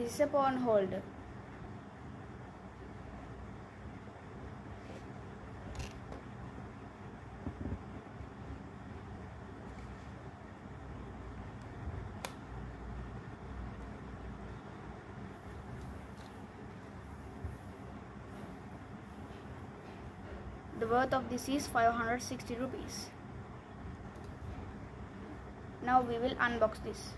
This is a phone holder. The worth of this is 560 rupees. Now we will unbox this.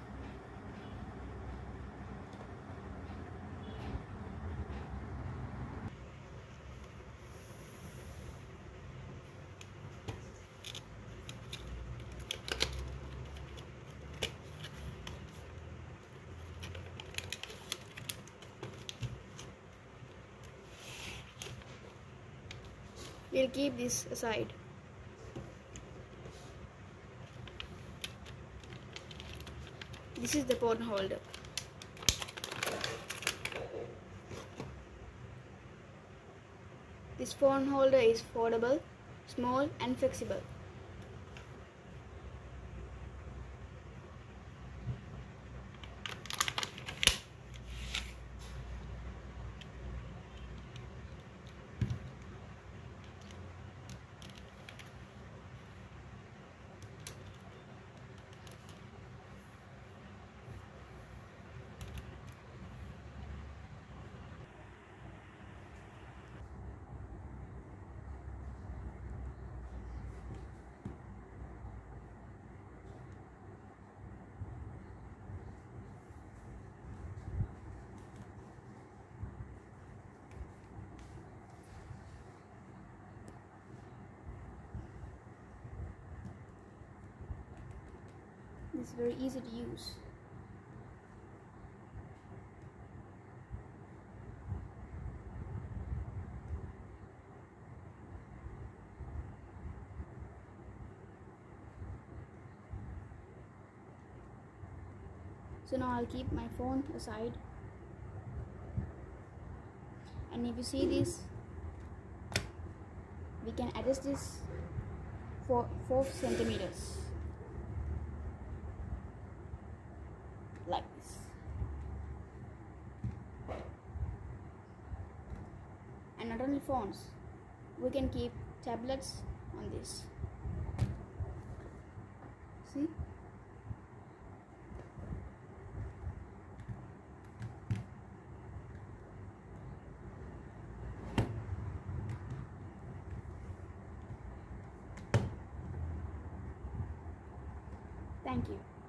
We'll keep this aside. This is the phone holder. This phone holder is foldable, small and flexible. This is very easy to use. So now I'll keep my phone aside, and if you see this, we can adjust this for 4 centimeters like this. And not only phones, we can keep tablets on this. See? Thank you.